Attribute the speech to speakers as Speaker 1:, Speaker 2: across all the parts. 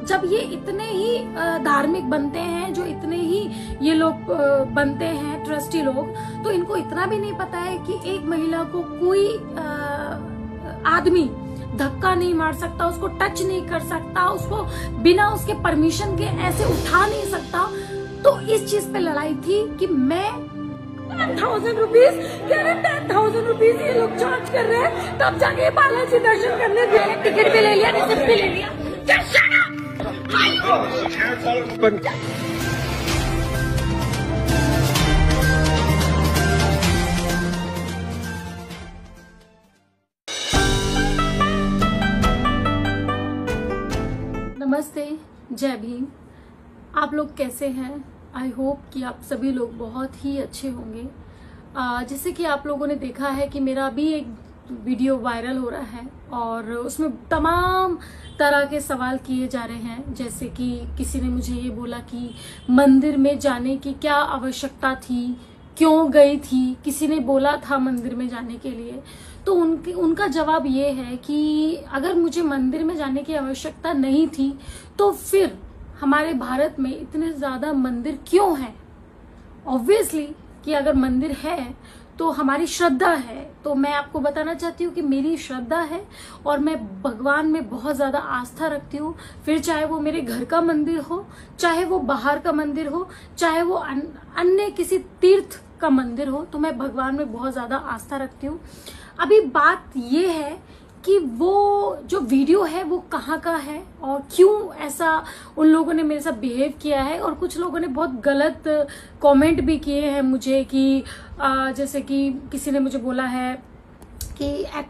Speaker 1: जब ये इतने ही धार्मिक बनते हैं, जो इतने ही ये लोग बनते हैं ट्रस्टी लोग, तो इनको इतना भी नहीं पता है कि एक महिला को कोई आदमी धक्का नहीं मार सकता, उसको टच नहीं कर सकता, उसको बिना उसके परमिशन के ऐसे उठा नहीं सकता। तो इस चीज पे लड़ाई थी कि मैं 10,000 रुपीज, 10,000 रुपीज ये लोग चार्ज कर रहे हैं, तब जाके बालाजी दर्शन करने गए। टिकट भी ले लिया, रिसिप्ट भी ले लिया। नमस्ते, जय भीम। आप लोग कैसे हैं? आई होप कि आप सभी लोग बहुत ही अच्छे होंगे। जैसे कि आप लोगों ने देखा है कि मेरा अभी एक वीडियो वायरल हो रहा है और उसमें तमाम तरह के सवाल किए जा रहे हैं। जैसे कि किसी ने मुझे ये बोला कि मंदिर में जाने की क्या आवश्यकता थी, क्यों गई थी, किसी ने बोला था मंदिर में जाने के लिए। तो उनका जवाब ये है कि अगर मुझे मंदिर में जाने की आवश्यकता नहीं थी तो फिर हमारे भारत में इतने ज्यादा मंदिर क्यों हैं? ऑब्वियसली कि अगर मंदिर है तो हमारी श्रद्धा है। तो मैं आपको बताना चाहती हूँ कि मेरी श्रद्धा है और मैं भगवान में बहुत ज्यादा आस्था रखती हूँ। फिर चाहे वो मेरे घर का मंदिर हो, चाहे वो बाहर का मंदिर हो, चाहे वो अन्य किसी तीर्थ का मंदिर हो, तो मैं भगवान में बहुत ज्यादा आस्था रखती हूँ। अभी बात ये है कि वो जो वीडियो है वो कहाँ का है और क्यों ऐसा उन लोगों ने मेरे साथ बिहेव किया है। और कुछ लोगों ने बहुत गलत कमेंट भी किए हैं मुझे कि जैसे कि किसी ने मुझे बोला है कि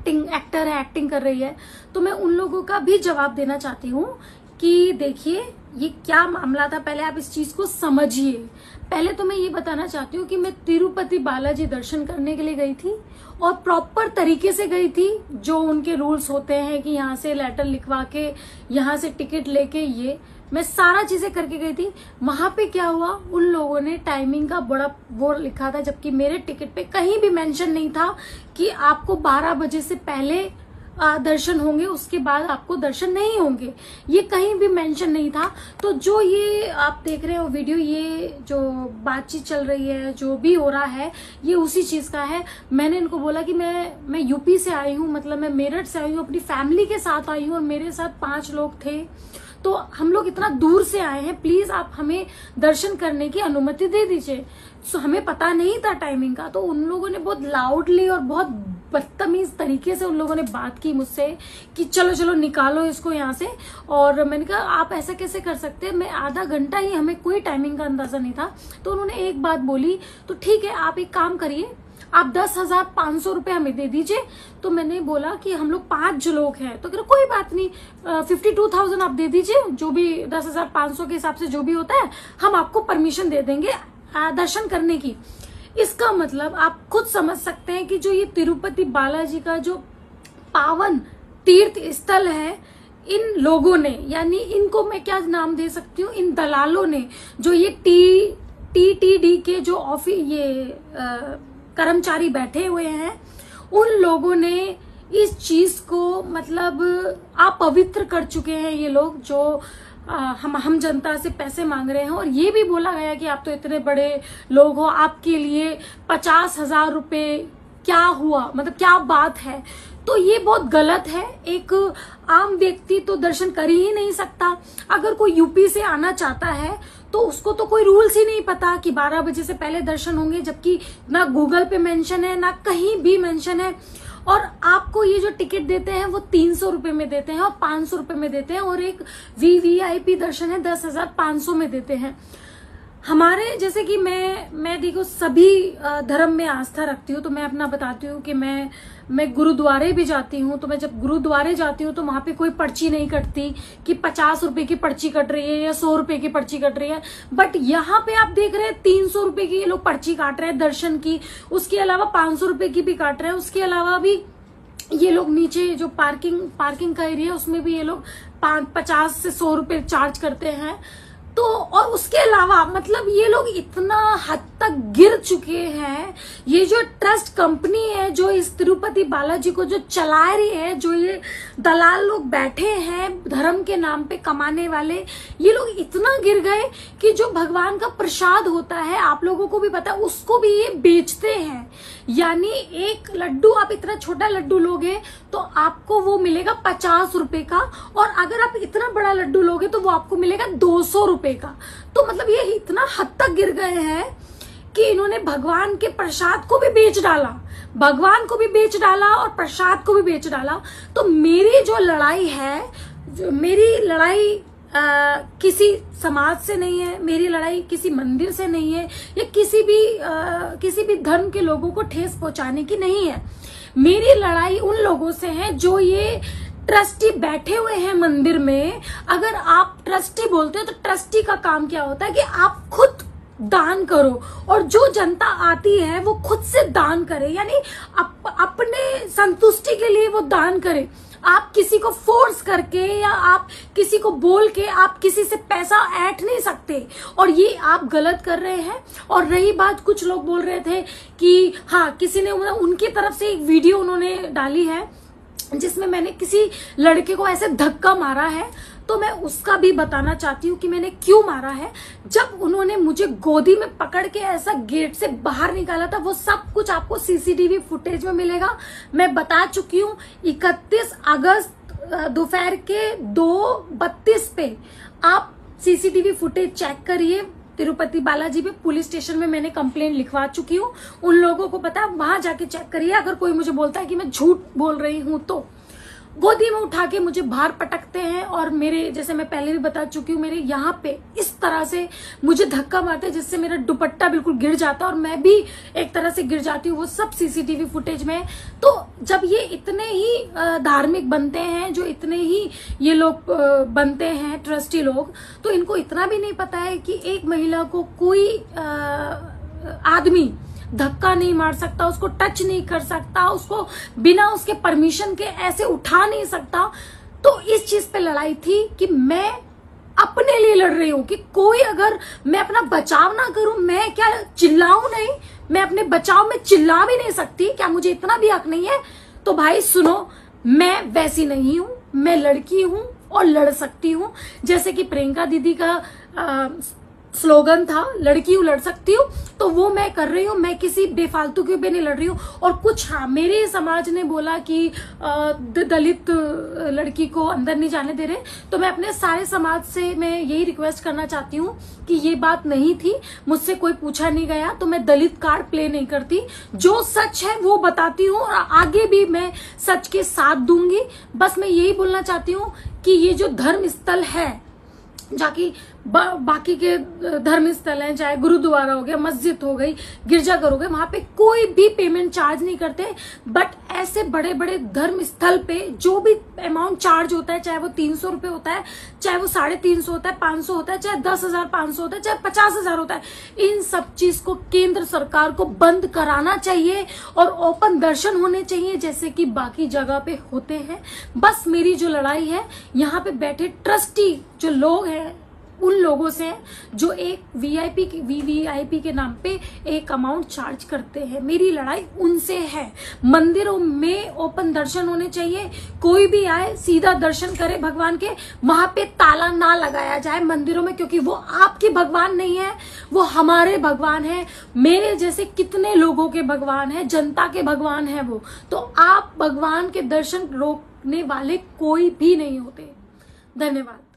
Speaker 1: एक्टर है, एक्टिंग कर रही है। तो मैं उन लोगों का भी जवाब देना चाहती हूँ कि देखिए ये क्या मामला था, पहले आप इस चीज को समझिए। पहले तो मैं ये बताना चाहती हूँ कि मैं तिरुपति बालाजी दर्शन करने के लिए गई थी और प्रॉपर तरीके से गई थी। जो उनके रूल्स होते हैं कि यहाँ से लेटर लिखवा के, यहाँ से टिकट लेके, ये मैं सारा चीजें करके गई थी। वहां पे क्या हुआ, उन लोगों ने टाइमिंग का बड़ा वो लिखा था, जबकि मेरे टिकट पे कहीं भी मेंशन नहीं था कि आपको 12 बजे से पहले दर्शन होंगे, उसके बाद आपको दर्शन नहीं होंगे। ये कहीं भी मेंशन नहीं था। तो जो ये आप देख रहे हो वीडियो, ये जो बातचीत चल रही है, जो भी हो रहा है, ये उसी चीज का है। मैंने इनको बोला कि मैं यूपी से आई हूँ, मतलब मैं मेरठ से आई हूँ, अपनी फैमिली के साथ आई हूँ और मेरे साथ 5 लोग थे। तो हम लोग इतना दूर से आए हैं, प्लीज आप हमें दर्शन करने की अनुमति दे दीजिए। तो हमें पता नहीं था टाइमिंग का। तो उन लोगों ने बहुत लाउडली और बहुत बदतमीज तरीके से उन लोगों ने बात की मुझसे कि चलो चलो निकालो इसको यहाँ से। और मैंने कहा आप ऐसा कैसे कर सकते हैं, मैं आधा घंटा ही, हमें कोई टाइमिंग का अंदाजा नहीं था। तो उन्होंने एक बात बोली, तो ठीक है आप एक काम करिए, आप 10,500 रुपए हमें दे दीजिए। तो मैंने बोला कि हम लोग 5 लोग हैं। तो कोई बात नहीं, 52,000 आप दे दीजिए, जो भी 10,500 के हिसाब से जो भी होता है, हम आपको परमिशन दे देंगे दर्शन करने की। इसका मतलब आप खुद समझ सकते हैं कि जो ये तिरुपति बालाजी का जो पावन तीर्थ स्थल है, इन लोगों ने, यानी इनको मैं क्या नाम दे सकती हूँ, इन दलालों ने, जो ये टीटीडी के जो कर्मचारी बैठे हुए हैं, उन लोगों ने इस चीज को मतलब अपवित्र कर चुके हैं। ये लोग जो हम जनता से पैसे मांग रहे हैं। और ये भी बोला गया कि आप तो इतने बड़े लोग हो, आपके लिए 50,000 रुपए क्या हुआ, मतलब क्या बात है। तो ये बहुत गलत है। एक आम व्यक्ति तो दर्शन कर ही नहीं सकता। अगर कोई यूपी से आना चाहता है तो उसको तो कोई रूल्स ही नहीं पता कि 12 बजे से पहले दर्शन होंगे, जबकि ना गूगल पे मेंशन है, ना कहीं भी मेंशन है। और आपको ये जो टिकट देते हैं वो 300 रुपए में देते हैं और 500 रुपए में देते हैं, और एक वीवीआईपी दर्शन है 10,500 में देते हैं। हमारे जैसे कि मैं देखो सभी धर्म में आस्था रखती हूँ। तो मैं अपना बताती हूँ कि मैं गुरुद्वारे भी जाती हूँ। तो मैं जब गुरुद्वारे जाती हूँ तो वहां पे कोई पर्ची नहीं कटती कि 50 रुपए की पर्ची कट रही है या 100 रुपए की पर्ची कट रही है। बट यहाँ पे आप देख रहे हैं 300 रुपए की ये लोग पर्ची काट रहे हैं दर्शन की, उसके अलावा 500 रुपए की भी काट रहे हैं। उसके अलावा भी ये लोग नीचे जो पार्किंग का एरिया है उसमें भी ये लोग 50 से 100 रुपए चार्ज करते हैं। तो और उसके अलावा मतलब ये लोग इतना हद तक गिर चुके हैं। ये जो ट्रस्ट कंपनी है जो इस तिरुपति बालाजी को जो चला रही है, जो ये दलाल लोग बैठे हैं धर्म के नाम पे कमाने वाले, ये लोग इतना गिर गए कि जो भगवान का प्रसाद होता है, आप लोगों को भी पता है, उसको भी ये बेचते हैं। यानी एक लड्डू, आप इतना छोटा लड्डू लोगे तो आपको वो मिलेगा 50 रुपए का, और अगर आप इतना बड़ा लड्डू लोगे तो वो आपको मिलेगा 200 रुपए का। तो मतलब ये इतना हद तक गिर गए हैं कि इन्होंने भगवान के प्रसाद को भी बेच डाला, भगवान को भी बेच डाला और प्रसाद को भी बेच डाला। तो मेरी जो लड़ाई है, मेरी लड़ाई किसी समाज से नहीं है, मेरी लड़ाई किसी मंदिर से नहीं है, या किसी भी धर्म के लोगों को ठेस पहुंचाने की नहीं है। मेरी लड़ाई उन लोगों से है जो ये ट्रस्टी बैठे हुए हैं मंदिर में। अगर आप ट्रस्टी बोलते हो तो ट्रस्टी का काम क्या होता है कि आप खुद दान करो, और जो जनता आती है वो खुद से दान करे, यानी अपने संतुष्टि के लिए वो दान करे। आप किसी को फोर्स करके या आप किसी को बोल के आप किसी से पैसा ऐंठ नहीं सकते, और ये आप गलत कर रहे हैं। और रही बात, कुछ लोग बोल रहे थे कि हाँ, किसी ने उनकी तरफ से एक वीडियो उन्होंने डाली है जिसमें मैंने किसी लड़के को ऐसे धक्का मारा है, तो मैं उसका भी बताना चाहती हूँ कि मैंने क्यों मारा है। जब उन्होंने मुझे गोदी में पकड़ के ऐसा गेट से बाहर निकाला था, वो सब कुछ आपको सीसीटीवी फुटेज में मिलेगा। मैं बता चुकी हूँ, 31 अगस्त दोपहर के 2:32 पे आप सीसीटीवी फुटेज चेक करिए। तिरुपति बालाजी पे पुलिस स्टेशन में मैंने कंप्लेंट लिखवा चुकी हूँ, उन लोगों को पता है, वहां जाके चेक करिए। अगर कोई मुझे बोलता है कि मैं झूठ बोल रही हूं तो गोदी में उठा के मुझे बाहर पटकते हैं, और मेरे, जैसे मैं पहले भी बता चुकी हूँ, मेरे यहाँ पे इस तरह से मुझे धक्का मारते हैं जिससे मेरा दुपट्टा बिल्कुल गिर जाता है और मैं भी एक तरह से गिर जाती हूँ। वो सब सीसीटीवी फुटेज में है। तो जब ये इतने ही धार्मिक बनते हैं, जो इतने ही ये लोग बनते हैं ट्रस्टी लोग, तो इनको इतना भी नहीं पता है कि एक महिला को कोई आदमी धक्का नहीं मार सकता, उसको टच नहीं कर सकता, उसको बिना उसके परमिशन के ऐसे उठा नहीं सकता। तो इस चीज पे लड़ाई थी कि मैं अपने लिए लड़ रही हूं कि कोई, अगर मैं अपना बचाव ना करूं, मैं क्या चिल्लाऊं नहीं? मैं अपने बचाव में चिल्ला भी नहीं सकती? क्या मुझे इतना भी हक नहीं है? तो भाई सुनो, मैं वैसी नहीं हूं, मैं लड़की हूं और लड़ सकती हूं। जैसे कि प्रियंका दीदी का स्लोगन था, लड़की हूं लड़ सकती हूँ, तो वो मैं कर रही हूँ। मैं किसी बेफालतू के भी नहीं लड़ रही हूँ। और कुछ, हाँ, मेरे समाज ने बोला कि दलित लड़की को अंदर नहीं जाने दे रहे, तो मैं अपने सारे समाज से मैं यही रिक्वेस्ट करना चाहती हूँ कि ये बात नहीं थी, मुझसे कोई पूछा नहीं गया, तो मैं दलित कार्ड प्ले नहीं करती। जो सच है वो बताती हूँ और आगे भी मैं सच के साथ दूंगी। बस मैं यही बोलना चाहती हूँ कि ये जो धर्म स्थल है, जाकि बाकी के धर्म स्थल हैं, चाहे गुरुद्वारा हो गया, मस्जिद हो गई, गिरजाघर हो गए, वहां पे कोई भी पेमेंट चार्ज नहीं करते। बट ऐसे बड़े बड़े धर्म स्थल पे जो भी अमाउंट चार्ज होता है, चाहे वो 300 रुपए होता है, चाहे वो 350 होता है, 500 होता है, चाहे 10,500 होता है, चाहे 50,000 होता है, इन सब चीज को केंद्र सरकार को बंद कराना चाहिए और ओपन दर्शन होने चाहिए जैसे कि बाकी जगह पे होते हैं। बस मेरी जो लड़ाई है यहाँ पे बैठे ट्रस्टी जो लोग हैं, उन लोगों से, जो एक वीवीआईपी के नाम पे एक अमाउंट चार्ज करते हैं। मेरी लड़ाई उनसे है। मंदिरों में ओपन दर्शन होने चाहिए, कोई भी आए सीधा दर्शन करे भगवान के, वहां पे ताला ना लगाया जाए मंदिरों में, क्योंकि वो आपके भगवान नहीं है, वो हमारे भगवान है। मेरे जैसे कितने लोगों के भगवान है, जनता के भगवान है वो। तो आप भगवान के दर्शन रोकने वाले कोई भी नहीं होते। धन्यवाद।